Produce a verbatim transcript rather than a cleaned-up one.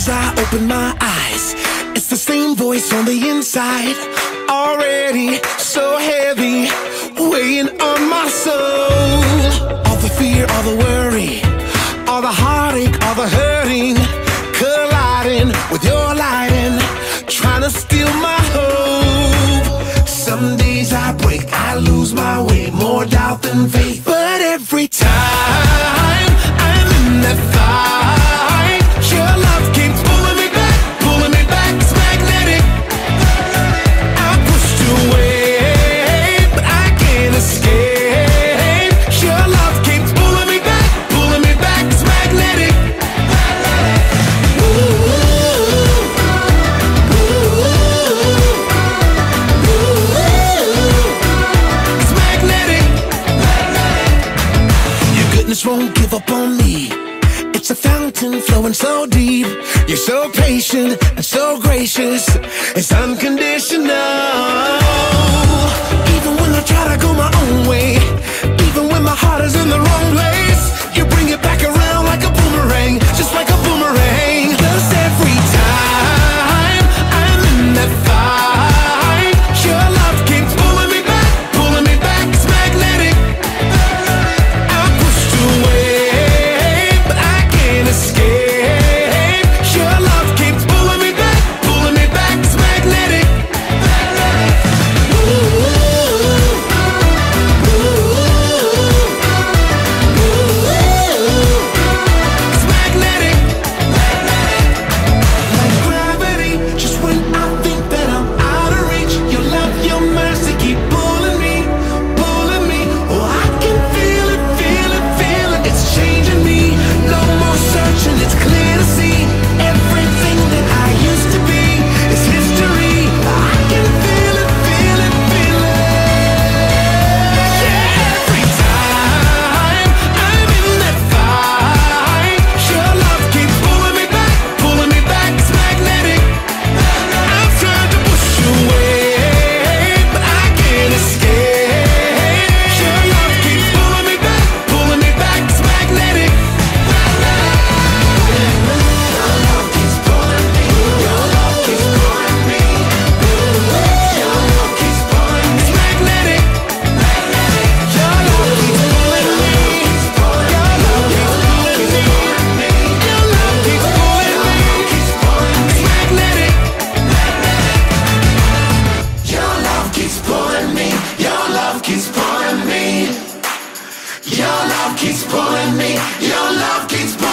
as I open my eyes, it's the same voice on the inside, already so heavy, weighing on my soul. All the fear, all the worry, all the heartache, all the hurting, colliding with your lighting, trying to steal my hope. Some days I break, I lose my way, more doubt than faith. But every time I'm in that fight, your love keeps pulling me back, pulling me back, it's magnetic. I pushed away, but I can't escape. Your love keeps pulling me back, pulling me back, it's magnetic. Ooh, ooh, ooh, it's magnetic. Your goodness won't give up on me. It's a fountain flowing so deep. You're so patient and so gracious. It's unconditional. Even when I try to go my own way, even when my heart is in the wrong place, you bring it back around like a boomerang, just like a boomerang. 'Cause every time I'm in that fight, your love keeps pulling me back, pulling me back, it's magnetic. I pushed away, but I can't escape. Your love keeps pulling me back, pulling me back, it's magnetic. Ooh, ooh, ooh, it's magnetic. Like gravity, just when I think that I'm out of reach, your love, your mercy keep pulling me, pulling me. Oh, I can feel it, feel it, feel it. It's changing me. No more searching, it's clear to see. Everything that I used to be is history. I can feel it, feel it, feel it. Yeah, every time I'm in that fight, your love keeps pulling me back, pulling me back, it's magnetic. I've tried to push away, but I can't escape. Your love keeps pulling me back, pulling me back, it's magnetic. Your love keeps pulling me, your love keeps pulling me, your love keeps pulling me, it's magnetic. Your love keeps pulling me, your love keeps pulling me, your love keeps pulling me, it's magnetic. Your love keeps pulling me, your love keeps pulling me, your love keeps pulling me, your love keeps pulling me.